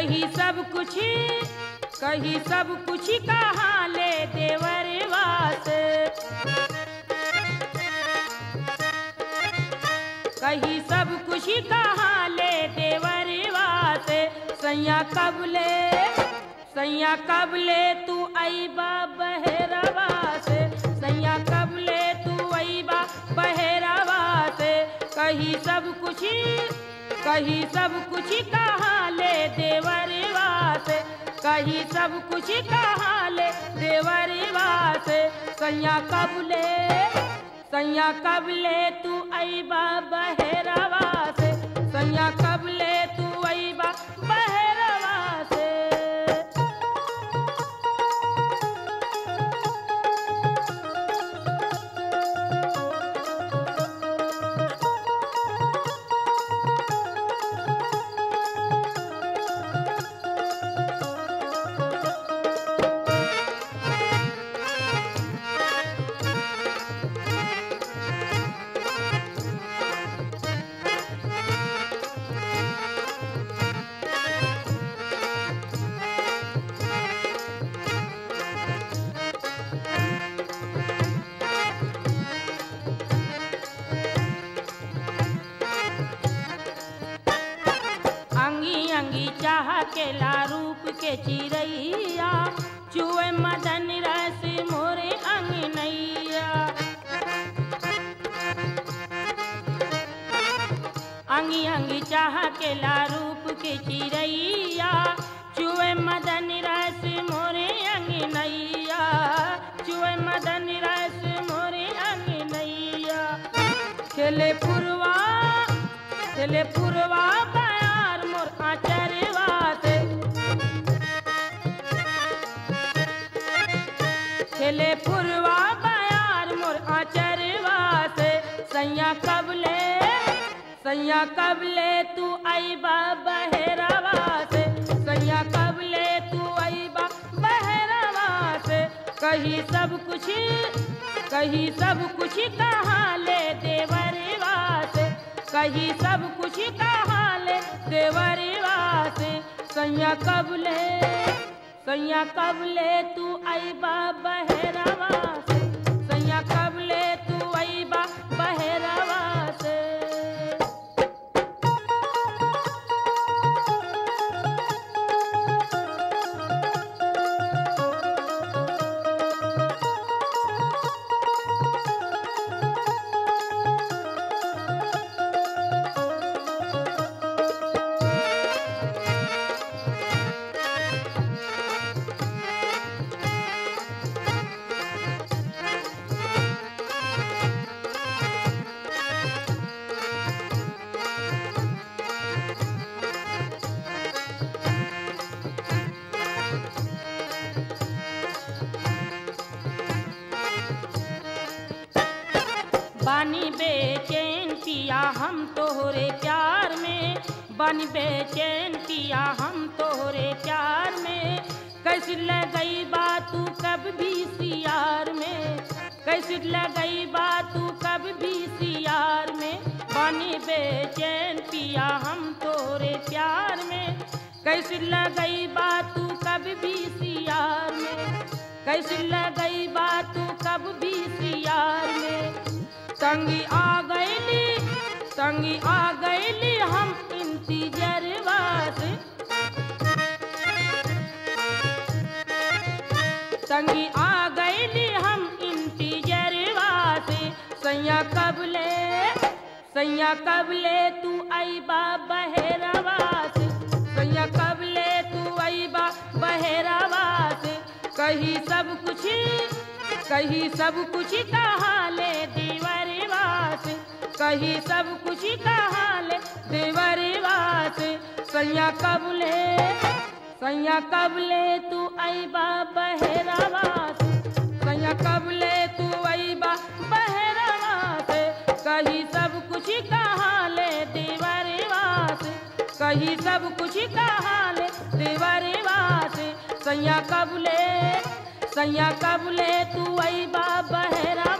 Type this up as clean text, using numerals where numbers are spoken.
कही सब कुछ कहाँ ले देवर वास। कही सब कुछ कहाँ ले देवर वास। सैया कब ले तू आईबा बहरवा से। सैया कब ले तू आईबा बहरवा से। कही सब कुछ कहाँ ले देवर वास। कही सब कुछ कहाँ ले देवर वास। सैया कब ले तू आईबा बहरवा से। सैया कब ले तू आईबा बहरवा से। चाह के ला रूप के चिरैया। चुए मदन रस मोरे अंगनैया। अंगी अंगी चाह के ला रूप के चिरैया। चुए मदन रस मोरे अंगनैया। चुए मदन रस मोरे अंगनैया। खेले पुरवा प्यार मोर आचरवा से। खेले पुरवा प्यार मोर आचरवा से। सैया कब ले तू आईबा बहरवा से। सैया कब ले तू आईबा बहरवा से। कही सब कुछ कहाँ ले देवर वास। कही सब कुछ कहाँ ले देवर वास। सैया कब ले तू आईबा बहरवा से। सैया कब ले तू आईबा बहरवा से। बानी बेचैन पिया हम तोहरे प्यार में। बानी बेचैन पिया हम तोहरे प्यार में। कैसे लगई बात तू कब भी सियार में। कैसे लगई बात तू कब भी सियार में। बानी बेचैन पिया हम तोहरे प्यार में। कैसे लगई बात तू कब भी सियार में। कैसे लगई बात तू कब भी सियार में। तंगी आ गईली हम इंतजरवा से। तंगी आ गईली हम इंतजरवा से। सैया कब ले तू आईबा बहरवा से। सैया कब ले तू आईबा बहरवा से। कही सब कुछ कहाँ ले देवर वास। कही सब कुछ कहाँ ले देवर वास। सैया कब ले तू आईबा बहरवा से। सैया कब ले तू आईबा बहरवा से। कही सब कुछ कहाँ ले देवर वास। कही सब कुछ कहाँ ले देवर वास। सैया कब ले तू आईबा बहरा